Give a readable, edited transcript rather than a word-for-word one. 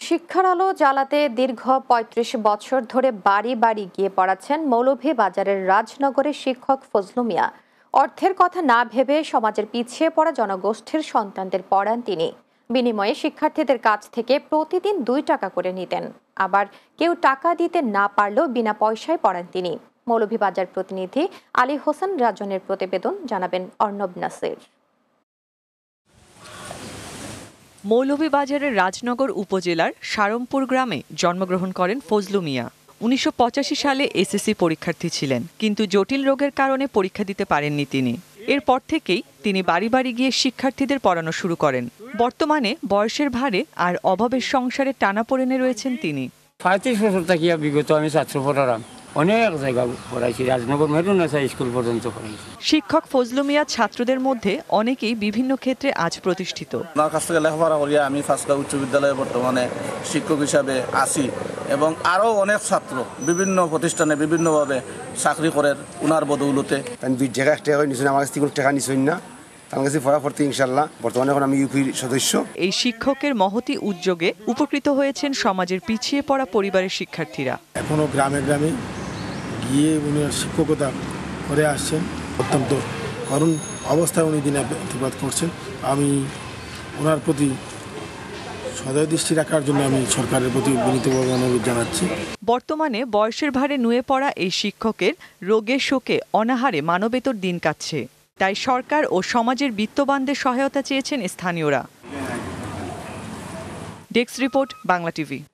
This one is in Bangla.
শিক্ষার আলো জ্বালাতে দীর্ঘ ৩৫ বছর ধরে বাড়ি বাড়ি গিয়ে পড়াচ্ছেন মৌলভীবাজারের রাজনগরের শিক্ষক ফজলু মিয়া। অর্থের কথা না ভেবে সমাজের পিছিয়ে পড়া জনগোষ্ঠীর সন্তানদের পড়ান তিনি। বিনিময়ে শিক্ষার্থীদের কাছ থেকে প্রতিদিন ২ টাকা করে নিতেন। আবার কেউ টাকা দিতে না পারলেও বিনা পয়সায় পড়ান তিনি। মৌলভীবাজার প্রতিনিধি আলী হোসেন রাজনের প্রতিবেদন জানাবেন অর্ণব নাসির। মৌলভীবাজারের রাজনগর উপজেলার সারমপুর গ্রামে জন্মগ্রহণ করেন ফজলু মিয়া। ১৯৮৫ সালে এসএসসি পরীক্ষার্থী ছিলেন, কিন্তু জটিল রোগের কারণে পরীক্ষা দিতে পারেননি তিনি। এরপর থেকেই তিনি বাড়ি বাড়ি গিয়ে শিক্ষার্থীদের পড়ানো শুরু করেন। বর্তমানে বয়সের ভারে আর অভাবের সংসারে টানাপোড়েনে রয়েছেন তিনি। ৩৫ বছর থেকে বিগত আমি ছাত্র পড়ালাম, অনেক জায়গা পড়াইছি, রাজনগর মেরুনেসা স্কুল পর্যন্ত পড়াইছি। শিক্ষক ফজলু মিয়া ছাত্রদের মধ্যে অনেকেই বিভিন্ন ক্ষেত্রে আজ প্রতিষ্ঠিত। আমার কাছ থেকে লেখাপড়া করিয়া আমি ফাঁসকা উচ্চ বিদ্যালয়ে বর্তমানে শিক্ষক হিসাবে আছি এবং আরও অনেক ছাত্র বিভিন্ন প্রতিষ্ঠানে বিভিন্নভাবে চাকরি করেন উনার বদৌলতে। আমি ২ জায়গায় টাকা নিচ্ছেন, আমার কাছ থেকে কোনো টাকা নিচ্ছেন না, তার কাছে পড়া পড়তে ইনশাল্লাহ। বর্তমানে এখন আমি ইউপির সদস্য। এই শিক্ষকের মহতি উদ্যোগে উপকৃত হয়েছেন সমাজের পিছিয়ে পড়া পরিবারের শিক্ষার্থীরা। এখনও গ্রামে গ্রামে গিয়ে উনি শিক্ষকতা করে আসছেন। অত্যন্ত করুণ অবস্থায় উনি দিনে প্রতিবাদ করছেন। আমি ওনার প্রতি সদয় দৃষ্টি রাখার জন্য আমি সরকারের প্রতি বিনীতভাবে অনুরোধ জানাচ্ছি। বর্তমানে বয়সের ভারে নুয়ে পড়া এই শিক্ষকের রোগে শোকে অনাহারে মানবেতর দিন কাটছে। তাই সরকার ও সমাজের বিত্তবানদের সহায়তা চেয়েছেন স্থানীয়রা। Desk report, Bangla TV.